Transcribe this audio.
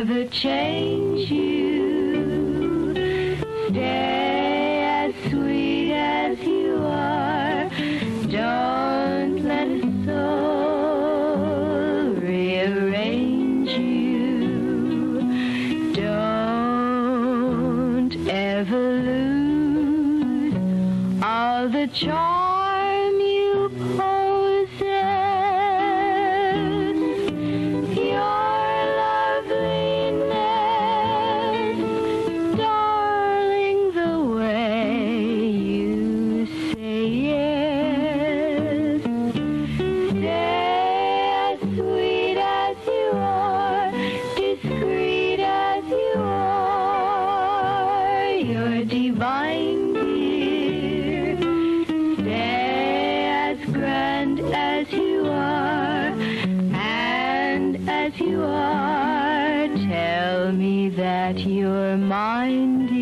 never change you. Stay as sweet as you are. Don't let a soul rearrange you. Don't ever lose all the charm you possess. Your loveliness, darling, the way you say yes. Stay as sweet as you are, discreet as you are. You're divine, dear. Stay as grand as you are, and as you are, tell me that you're mine, dear.